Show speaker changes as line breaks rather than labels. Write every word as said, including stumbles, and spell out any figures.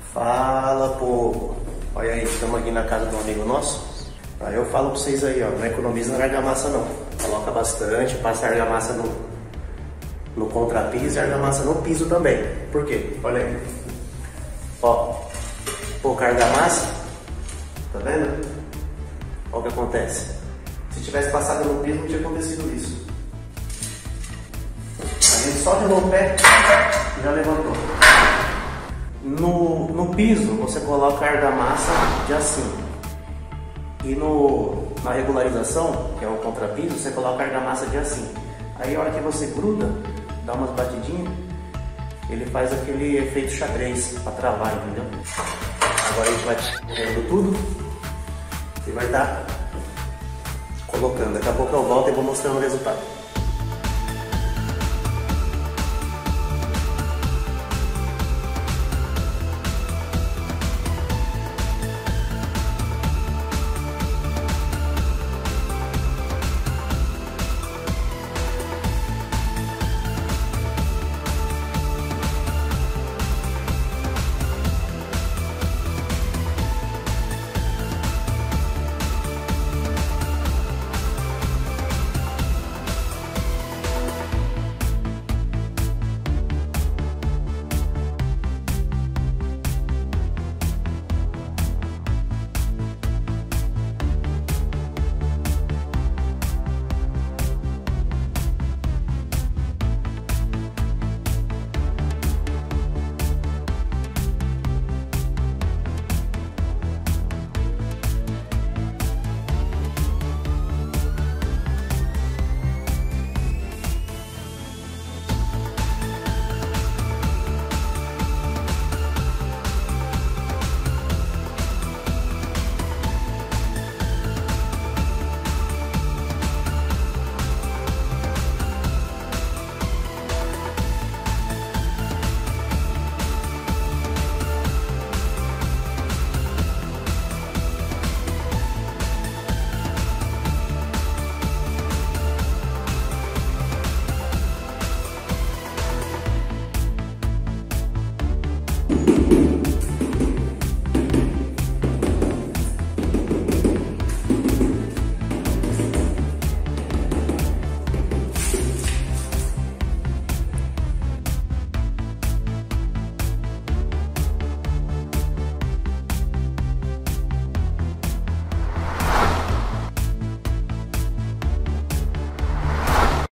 Fala, povo! Olha aí, estamos aqui na casa de um amigo nosso. Aí eu falo pra vocês aí, ó, não economiza na argamassa não. Coloca bastante, passa a argamassa no, no contrapiso e a argamassa no piso também. Por quê? Olha aí. Ó, pouca argamassa, tá vendo? Olha o que acontece. Se tivesse passado no piso não tinha acontecido isso. A gente só derrubou o pé e já levantou. No, no piso você coloca a argamassa de assim. E no, na regularização, que é o contrapiso, você coloca a argamassa de assim. Aí a hora que você gruda, dá umas batidinhas, ele faz aquele efeito xadrez para travar, entendeu? Agora a gente vai correndo tudo e vai estar colocando. Daqui a pouco eu volto e vou mostrando o resultado.